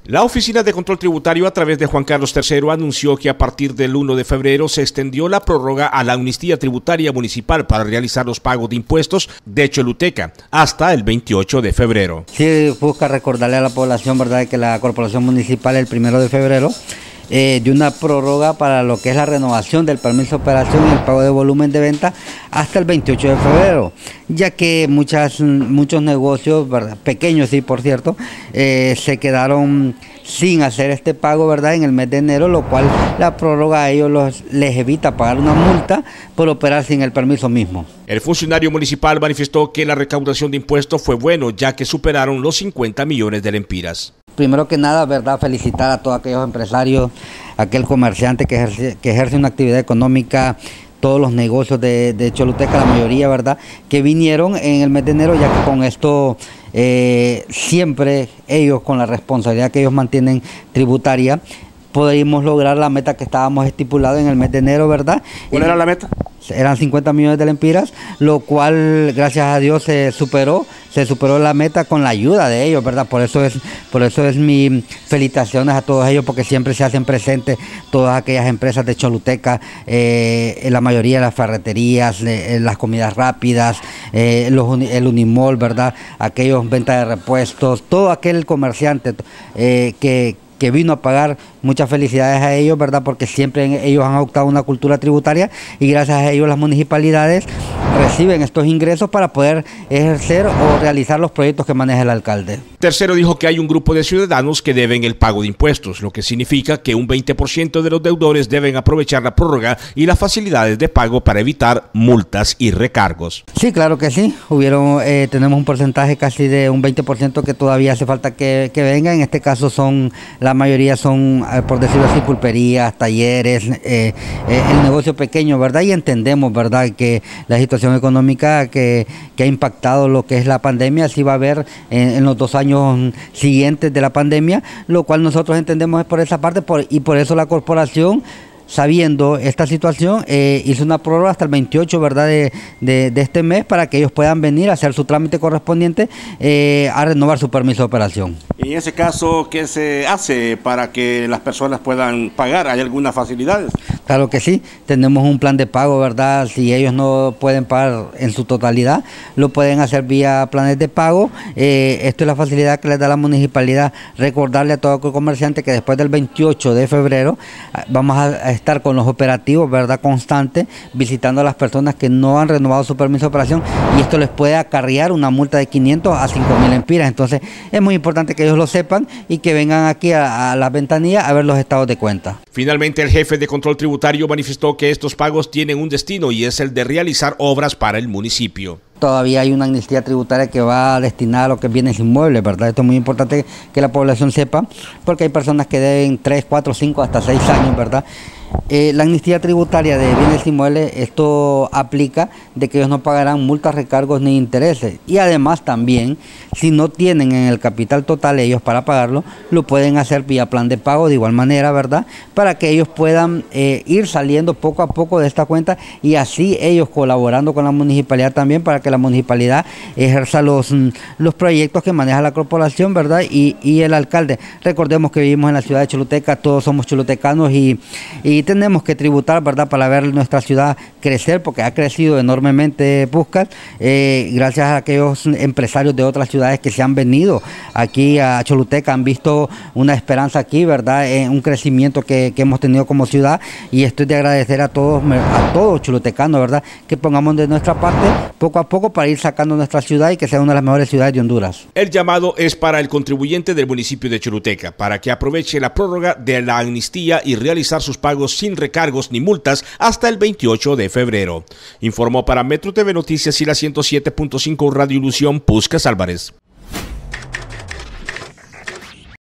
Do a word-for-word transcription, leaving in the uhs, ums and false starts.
La Oficina de Control Tributario, a través de Juan Carlos tercero, anunció que a partir del primero de febrero se extendió la prórroga a la amnistía tributaria municipal para realizar los pagos de impuestos de Choluteca hasta el veintiocho de febrero. Sí, busca recordarle a la población, ¿verdad?, que la Corporación Municipal el primero de febrero eh, dio una prórroga para lo que es la renovación del permiso de operación y el pago de volumen de venta hasta el veintiocho de febrero, ya que muchas, muchos negocios, ¿verdad?, pequeños, sí, por cierto, eh, se quedaron sin hacer este pago, ¿verdad?, en el mes de enero, lo cual la prórroga a ellos los, les evita pagar una multa por operar sin el permiso mismo. El funcionario municipal manifestó que la recaudación de impuestos fue bueno, ya que superaron los cincuenta millones de lempiras. Primero que nada, ¿verdad?, felicitar a todos aquellos empresarios, aquel comerciante que ejerce, que ejerce una actividad económica, todos los negocios de, de Choluteca, la mayoría, ¿verdad?, que vinieron en el mes de enero, ya que con esto eh, siempre ellos, con la responsabilidad que ellos mantienen tributaria, pudimos lograr la meta que estábamos estipulado en el mes de enero, ¿verdad? ¿Cuál era la meta? Eran cincuenta millones de lempiras, lo cual, gracias a Dios, se superó, se superó la meta con la ayuda de ellos, ¿verdad? Por eso es, por eso es mi felicitaciones a todos ellos, porque siempre se hacen presentes todas aquellas empresas de Choluteca, eh, la mayoría de las ferreterías, eh, las comidas rápidas, eh, los, el Unimol, ¿verdad? Aquellos ventas de repuestos, todo aquel comerciante eh, que que vino a pagar, muchas felicidades a ellos, ¿verdad?, porque siempre ellos han adoptado una cultura tributaria y gracias a ellos las municipalidades reciben estos ingresos para poder ejercer o realizar los proyectos que maneja el alcalde. Tercero dijo que hay un grupo de ciudadanos que deben el pago de impuestos, lo que significa que un veinte por ciento de los deudores deben aprovechar la prórroga y las facilidades de pago para evitar multas y recargos. Sí, claro que sí. Hubieron, eh, tenemos un porcentaje casi de un veinte por ciento que todavía hace falta que, que venga. En este caso son, la mayoría son, eh, por decirlo así, pulperías, talleres, eh, eh, el negocio pequeño, ¿verdad? Y entendemos, ¿verdad?, que la situación económica que, que ha impactado lo que es la pandemia, sí va a haber en, en los dos años siguientes de la pandemia, lo cual nosotros entendemos es por esa parte, por, y por eso la corporación, sabiendo esta situación, eh, hizo una prórroga hasta el veintiocho, ¿verdad?, de, de, de este mes, para que ellos puedan venir a hacer su trámite correspondiente eh, a renovar su permiso de operación. Y en ese caso, ¿qué se hace para que las personas puedan pagar? ¿Hay algunas facilidades? Claro que sí, tenemos un plan de pago, ¿verdad? Si ellos no pueden pagar en su totalidad, lo pueden hacer vía planes de pago. Eh, esto es la facilidad que les da la municipalidad. Recordarle a todo comerciante que después del veintiocho de febrero vamos a estar con los operativos, ¿verdad?, constantes, visitando a las personas que no han renovado su permiso de operación, y esto les puede acarrear una multa de quinientos a cinco mil lempiras. Entonces es muy importante que ellos lo sepan y que vengan aquí a, a la ventanilla a ver los estados de cuenta. Finalmente, el jefe de control tributario manifestó que estos pagos tienen un destino y es el de realizar obras para el municipio. Todavía hay una amnistía tributaria que va destinada a lo que es bienes inmuebles, ¿verdad? Esto es muy importante que la población sepa, porque hay personas que deben tres, cuatro, cinco, hasta seis años, ¿verdad? Eh, la amnistía tributaria de bienes inmuebles, esto aplica de que ellos no pagarán multas, recargos ni intereses, y además también, si no tienen en el capital total ellos para pagarlo, lo pueden hacer vía plan de pago de igual manera, ¿verdad?, para que ellos puedan eh, ir saliendo poco a poco de esta cuenta, y así ellos colaborando con la municipalidad también, para que la municipalidad ejerza los, los proyectos que maneja la corporación, ¿verdad?, y, y el alcalde. Recordemos que vivimos en la ciudad de Choluteca, todos somos cholutecanos y, y tenemos que tributar, ¿verdad?, para ver nuestra ciudad crecer, porque ha crecido enormemente Puskás, eh, gracias a aquellos empresarios de otras ciudades que se han venido aquí a Choluteca, han visto una esperanza aquí, ¿verdad?, en un crecimiento que, que hemos tenido como ciudad, y esto es de agradecer a todos, a todos cholutecanos, ¿verdad?, que pongamos de nuestra parte poco a poco para ir sacando nuestra ciudad y que sea una de las mejores ciudades de Honduras. El llamado es para el contribuyente del municipio de Choluteca, para que aproveche la prórroga de la amnistía y realizar sus pagos sin recargos ni multas hasta el veintiocho de febrero. Informó para Metro T V Noticias y la ciento siete punto cinco Radio Ilusión, Puskás Álvarez.